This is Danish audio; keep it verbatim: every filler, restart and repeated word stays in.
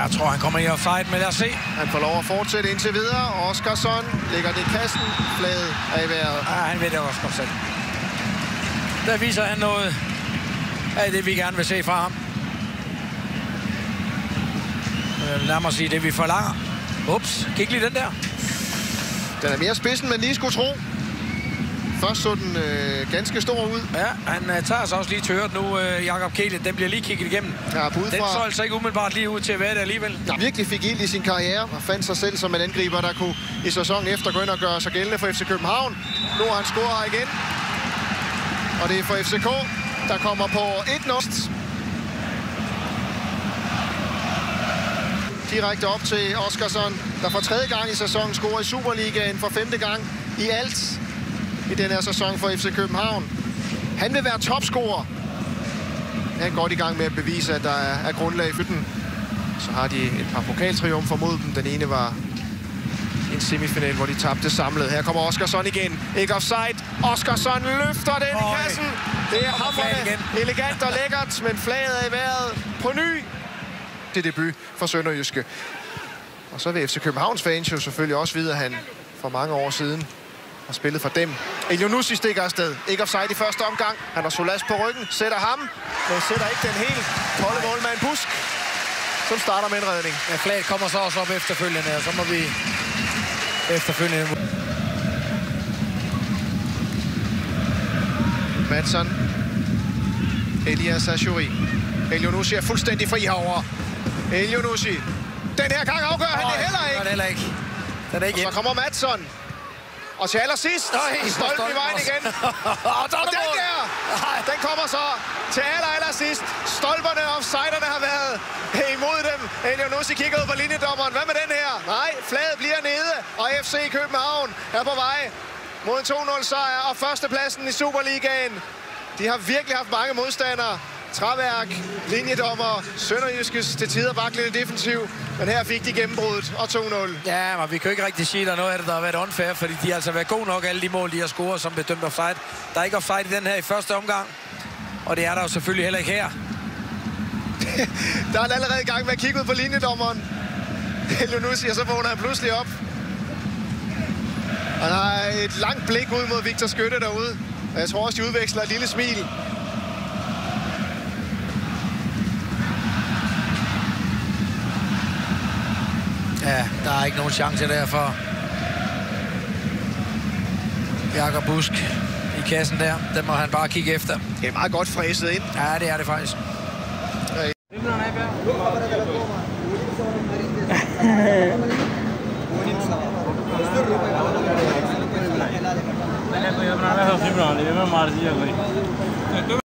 Jeg tror, han kommer i offside, men lad os se. Han får lov at fortsætte indtil videre. Oskarsson lægger det i kassen. Flaget er i vejret. Ja, han ved det også godt selv. Der viser han noget af det, vi gerne vil se fra ham. Lad mig sige det, vi forlanger. Ups, kig lige den der. Den er mere spidsen, men lige skulle tro. Først så den øh, ganske stor ud. Ja, han øh, tager sig også lige til hørt nu, øh, Jakob Kehlet. Den bliver lige kigget igennem. Ja, den så altså ikke umiddelbart lige ud til at være det alligevel. Der virkelig fik ild i sin karriere og fandt sig selv som en angriber, der kunne i sæsonen efter gå ind og gøre sig gældende for F C København. Nu har han scoret igen. Og det er for F C K, der kommer på et nul. Direkte op til Oskarsson, der for tredje gang i sæsonen scorer i Superligaen for femte gang i alt i den her sæson for F C København. Han vil være topscorer. Han er godt i gang med at bevise, at der er grundlag for den. Så har de et par pokaltriumfer mod dem. Den ene var en semifinal, hvor de tabte samlet. Her kommer Oskarsson igen. Ikke offside. Oskarsson løfter den i kassen. Det er hamrende elegant og lækkert, men flaget er i vejret på ny. Det er debut for Sønderjyske. Og så vil F C Københavns fans jo selvfølgelig også vide, at han for mange år siden har spillet for dem. Elyounoussi stikker afsted. Ikke offside i første omgang. Han har Solas på ryggen. Sætter ham. Men sætter ikke den helt kolde målmand Busk, som starter med en redning. Ja, flaget kommer så også op efterfølgende, og så må vi efterfølgende. Madsson. Elias Achouri. Elyounoussi er fuldstændig fri herovre. Elyounoussi. Den her gang afgør han det heller ikke. Den heller ikke. Den er ikke og så kommer Madsson. Og til allersidst, stolpen i vejen igen. Og den der, den kommer så til aller, aller sidst. Stolperne og offsiderne har været imod dem. Elyounoussi kigger ud på linjedommeren. Hvad med den her? Nej, flaget bliver nede, og F C København er på vej mod en to nul sejr og førstepladsen i Superligaen. De har virkelig haft mange modstandere. Træværk, linjedommer, Sønderjyskes til tider vaklende defensiv. Men her fik de gennembruddet og to nul. Ja, men vi kan jo ikke rigtig sige, at der er noget af det, der har været unfair, fordi de har altså været gode nok, alle de mål, de har scoret, som blev dømt offside. Der er ikke offside i den her i første omgang, og det er der jo selvfølgelig heller ikke her. Der er han allerede i gang med at kigge ud på linjedommeren. Elyounoussi, og så vågner han pludselig op. Han har et langt blik ud mod Victor Skytte derude. Og jeg tror også, de udveksler et lille smil. Ja, der er ikke nogen chance der for Jakob Busk i kassen der. Den må han bare kigge efter. Det er meget godt fræset ind. Ja, det er det faktisk. मैंने कोई अपना सबसे बना लिया मैं मार दिया कोई